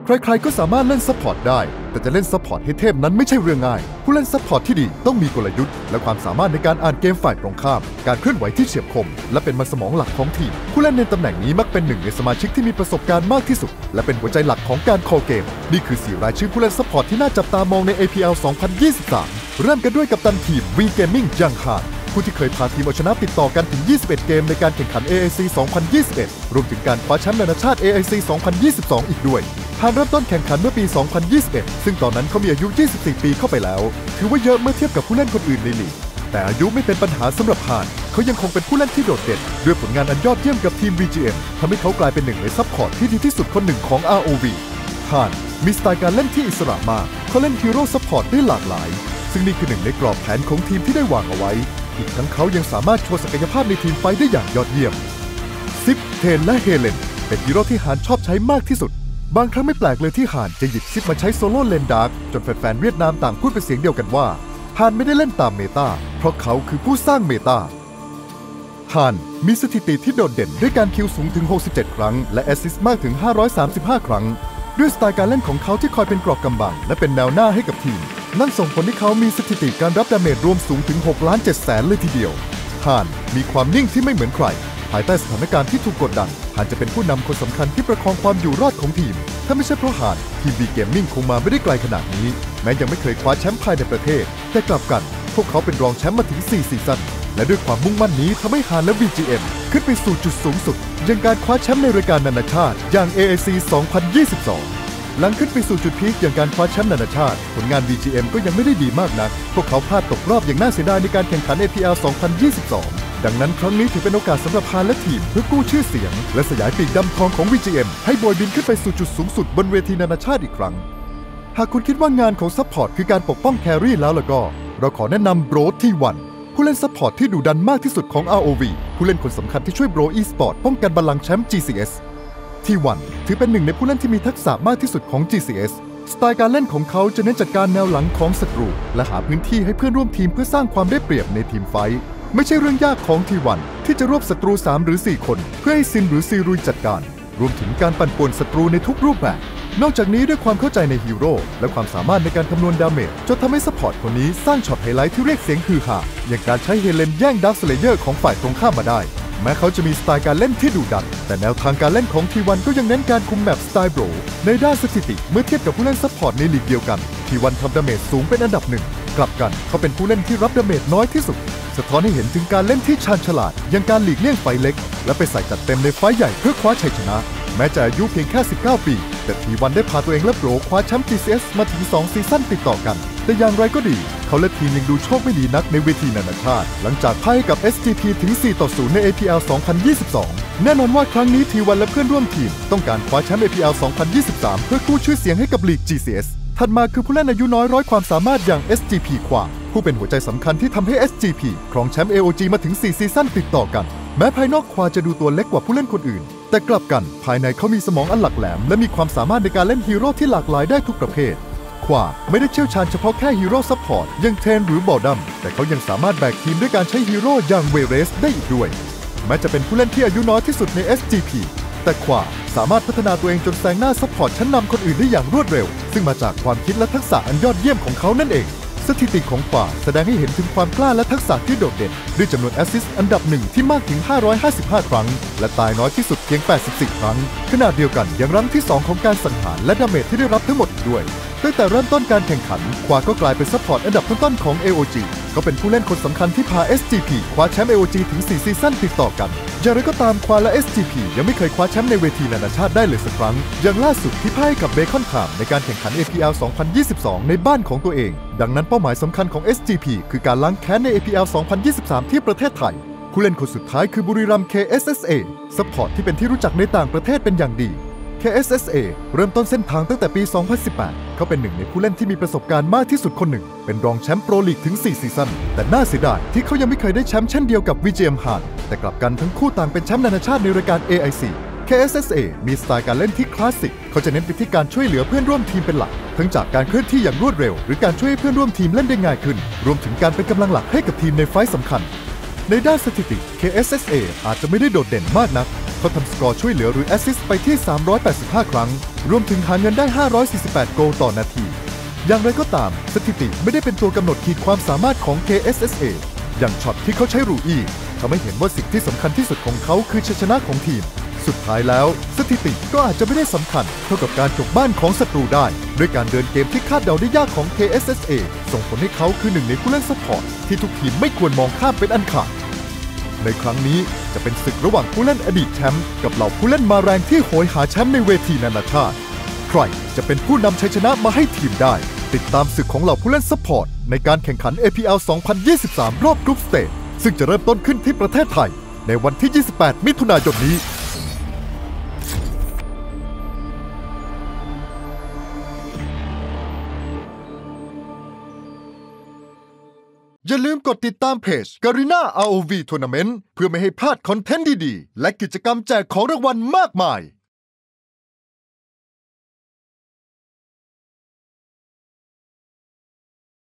ใครๆก็สามารถเล่นซัพพอร์ตได้แต่จะเล่นซัพพอร์ตให้เทพนั้นไม่ใช่เรื่องง่ายผู้เล่นซัพพอร์ตที่ดีต้องมีกลยุทธ์และความสามารถในการอ่านเกมฝ่ายตรงข้ามการเคลื่อนไหวที่เฉียบคมและเป็นมันสมองหลักของทีมผู้เล่นในตำแหน่งนี้มักเป็นหนึ่งในสมาชิกที่มีประสบการณ์มากที่สุดและเป็นหัวใจหลักของการคอลเกมนี่คือ4รายชื่อผู้เล่นซัพพอร์ตที่น่าจับตามองใน APL 2023เริ่มกันด้วยกัปตันทีม V Gaming ยังฮานผู้ที่เคยพาทีมเอาชนะติดต่อกันถึง21เกมในการแข่งขัน AIC 2021รวมถึงการคว้าแชมป์นานาชาติ AIC 2022อีกด้วยฮานเริ่มต้นแข่งขันเมื่อปี 2021 ซึ่งตอนนั้นเขามีอายุ 24 ปีเข้าไปแล้วถือว่าเยอะเมื่อเทียบกับผู้เล่นคนอื่นในลีกแต่อายุไม่เป็นปัญหาสำหรับฮานเขายังคงเป็นผู้เล่นที่โดดเด่นด้วยผลงานอันยอดเยี่ยมกับทีม VGM ทำให้เขากลายเป็นหนึ่งในซัพพอร์ตที่ดีที่สุดคนหนึ่งของ ROV ฮานมีสไตล์การเล่นที่อิสระมากเขาเล่นฮีโร่ซัพพอร์ตได้หลากหลายซึ่งนี่คือหนึ่งในกรอบแผนของทีมที่ได้วางเอาไว้อีกทั้งเขายังสามารถโชว์ศักยภาพในทีมไฟได้อย่างยอดเยี่ยมซิปเทนและเฮเลนเป็นฮีโร่ที่ฮานชอบใช้มากที่สุดบางครั้งไม่แปลกเลยที่ฮานจะหยิบซิปมาใช้โซโล่เลนดาร์กจนแฟนๆเวียดนามต่างพูดเป็นเสียงเดียวกันว่าฮานไม่ได้เล่นตามเมตาเพราะเขาคือผู้สร้างเมตาฮานมีสถิติที่โดดเด่นด้วยการคิวสูงถึง67ครั้งและแอสซิสต์มากถึง535ครั้งด้วยสไตล์การเล่นของเขาที่คอยเป็นเกราะกำบังและเป็นแนวหน้าให้กับทีมนั่นส่งผลให้เขามีสถิติการรับดาเมจรวมสูงถึง6,700,000เลยทีเดียวฮานมีความนิ่งที่ไม่เหมือนใครภายใต้สถานการณ์ที่ถูกกดดันฮานจะเป็นผู้นำคนสำคัญที่ประคองความอยู่รอดของทีมถ้าไม่ใช่เพราะฮานทีม V Gaming คงมาไม่ได้ไกลขนาดนี้แม้ยังไม่เคยคว้าแชมป์ภายในประเทศแต่กลับกันพวกเขาเป็นรองแชมป์มาถึง4ซีซั่นและด้วยความมุ่งมั่นนี้ทำให้ฮานและ VGM ขึ้นไปสู่จุดสูงสุดยังการคว้าแชมป์ในรายการนานาชาติอย่าง AIC 2022หลังขึ้นไปสู่จุดพีคอย่างการคว้าแชมป์นานาชาติผลงาน VGM ก็ยังไม่ได้ดีมากนักพวกเขาพลาดตกรอบอย่างน่าเสียดายในการแข่งขัน APL 2022ดังนั้นครั้งนี้ถือเป็นโอกาสสำหรับฮานและทีมเพื่อกู้ชื่อเสียงและสยายปีกดำทองของ VGM ให้โบยบินขึ้นไปสู่จุดสูงสุดบนเวทีนานาชาติอีกครั้งหากคุณคิดว่างานของซัพพอร์ตคือการปกป้องแครี่แล้วก็เราขอแนะนำโบรที่วันผู้เล่นซัพพอร์ตที่ดุดันมากที่สุดของ ROV ผู้เล่นคนสำคัญที่ช่วยโบร eSport ป้องกันบัลลังก์แชมป์ GCSที่วันถือเป็นหนึ่งในผู้เล่นที่มีทักษะมากที่สุดของ GCS สไตล์การเล่นของเขาจะเน้นจัดการแนวหลังของศัตรูและหาพื้นที่ให้เพื่อนร่วมทีมเพื่อสร้างความได้เปรียบในทีมไฟท์ไม่ใช่เรื่องยากของทีวันที่จะรวบศัตรู3หรือ4คนเพื่อให้ซินหรือซีรุยจัดการรวมถึงการปั่นป่วนศัตรูในทุกรูปแบบนอกจากนี้ด้วยความเข้าใจในฮีโร่และความสามารถในการคำนวณดาเมจจนทำให้ซัพพอร์ตคนนี้สร้างช็อตไฮไลท์ที่เรียกเสียงฮือฮาอย่างการใช้เฮเลนแย่งดาร์คสเลเยอร์ของฝ่ายตรงข้ามมาได้แม้เขาจะมีสไตล์การเล่นที่ดุดันแต่แนวทางการเล่นของทีวันก็ยังเน้นการคุมแมปสไตล์โบรในด้านสถิติเมื่อเทียบกับผู้เล่นซัพพอร์ตในลีกเดียวกันทีวันทำดาเมจสูงเป็นอันดับหนึ่งกลับกันเขาเป็นผู้เล่นที่รับดาเมจน้อยที่สุดสะท้อนให้เห็นถึงการเล่นที่ชาญฉลาดอย่างการหลีกเลี่ยงไฟเล็กและไปใส่จัดเต็มในไฟใหญ่เพื่อคว้าชัยชนะแม้จะอายุเพียงแค่19ปีแต่ทีวันได้พาตัวเองและโบรคว้าแชมป์ GCS มาถึง2ซีซั่นติดต่อกันแต่อย่างไรก็ดีเขาและทีมยังดูโชคไม่ดีนักในเวทีนานาชาติหลังจากพ่ายให้กับ SGP ถึง 4-0 ใน APL 2022แน่นอนว่าครั้งนี้ทีวันและเพื่อนร่วมทีมต้องการคว้าแชมป์ APL 2023เพื่อกู้ชื่อเสียงให้กับลีก GCS ถัดมาคือผู้เล่นอายุน้อยร้อยความสามารถอย่าง SGP ควาผู้เป็นหัวใจสำคัญที่ทำให้ SGP ครองแชมป์ AOG มาถึง4ซีซั่นติดต่อกันแม้ภายนอกควาจะดูตัวเล็กกว่าผู้เล่นคนอื่นแต่กลับกันภายในเขามีสมองอันหลักแหลมและมีความสามารถในการเล่นฮีโร่ที่หลากหลายได้ทุกประเภทควาไม่ได้เชี่ยวชาญเฉพาะแค่ฮีโร่ซัพพอร์ตอย่างเทนหรือบอลดัมแต่เขายังสามารถแบกทีมด้วยการใช้ฮีโร่อย่างเวเรสได้อีกด้วยแม้จะเป็นผู้เล่นที่อายุน้อยที่สุดใน SGP แต่ควาสามารถพัฒนาตัวเองจนแซงหน้าซัพพอร์ตชั้นนำคนอื่นได้อย่างรวดเร็วซึ่งมาจากความคิดและทักษะอันยอดเยี่ยมของเขานั่นเองสถิติของควาแสดงให้เห็นถึงความกล้าและทักษะที่โดดเด่นด้วยจำนวนแอสซิสต์อันดับหนึ่งที่มากถึง555ครั้งและตายน้อยที่สุดเพียง84ครั้งขณะเดียวกันยังรั้งที่2ของการสังหารและดาเมจที่ได้รับทั้งหมดด้วยตั้งแต่เริ่มต้นการแข่งขันควาก็กลายเป็นซัพพอร์ตอันดับต้นๆของ AOG ก็เป็นผู้เล่นคนสำคัญที่พา SGP คว้าแชมป์ AOG ถึง4ซีซั่นติดต่อกันอย่างไรก็ตามควาและ SGP ยังไม่เคยคว้าแชมป์ในเวทีนานาชาติได้เลยสักครั้งอย่างล่าสุดที่พ่ายกับเบคอนคามในการแข่งขัน APL 2022ในบ้านของตัวเองดังนั้นเป้าหมายสำคัญของ SGP คือการล้างแค้นใน APL 2023ที่ประเทศไทยผู้เล่นคนสุดท้ายคือบุรีรัมย์ KSSA ซัพพอร์ตที่เป็นที่รู้จักในต่างประเทศเป็นอย่างดี KSSA เริ่มต้นเส้นทางตั้งแต่ปี 2018 เขาเป็นหนึ่งในผู้เล่นที่มีประสบการณ์มากที่สุดคนหนึ่งเป็นรองแชมป์โปรลีกถึง4ซีซั่นแต่น่าเสียดายที่เขายังไม่เคยได้แชมป์เช่นเดียวกับ VGM ฮานแต่กลับกันทั้งคู่ต่างเป็นแชมป์นานาชาติในรายการ AIC KSSA มีสไตล์การเล่นที่คลาสสิกเขาจะเน้นไปที่การช่วยเหลือเพื่อนร่วมทีมเป็นหลักทั้งจากการเคลื่อนที่อย่างรวดเร็วหรือการช่วยให้เพื่อนร่วมทีมเล่นได้ง่ายขึ้นรวมถึงการเป็นกำลังหลักให้กับทีมในไฟท์สำคัญในด้านสถิติ KSSA อาจจะไม่ได้โดดเด่นมากนักเขาทำสกอร์ช่วยเหลือหรือแอสซิสต์ไปที่385ครั้งรวมถึงหาเงินได้548โกลต่อนาทีอย่างไรก็ตามสถิติไม่ได้เป็นตัวกำหนดขีดความสามารถของ KSSA อย่างช็อตที่เขาใช้รูอี้ทำให้เห็นว่าสิ่งที่สำคัญที่สุดของเขาคือชัยชนะของทีมสุดท้ายแล้วสถิติก็อาจจะไม่ได้สำคัญเท่ากับการจบบ้านของศัตรูได้ด้วยการเดินเกมที่คาดเดาได้ยากของ KSSA ส่งผลให้เขาคือหนึ่งในผู้เล่นซัพพอร์ตที่ทุกทีมไม่ควรมองข้ามเป็นอันขาดในครั้งนี้จะเป็นศึกระหว่างผู้เล่นอดีตแชมป์กับเหล่าผู้เล่นมาแรงที่โหยหาแชมป์ในเวทีนานาชาติใครจะเป็นผู้นำชัยชนะมาให้ทีมได้ติดตามศึกของเหล่าผู้เล่นซัพพอร์ตในการแข่งขัน APL 2023 รอบกรุ๊ปสเตจซึ่งจะเริ่มต้นขึ้นที่ประเทศไทยในวันที่ 28 มิถุนายนนี้อย่าลืมกดติดตามเพจ Garena ROV Tournament เพื่อไม่ให้พลาดคอนเทนต์ดีๆและกิจกรรมแจกของรางวัลมากมาย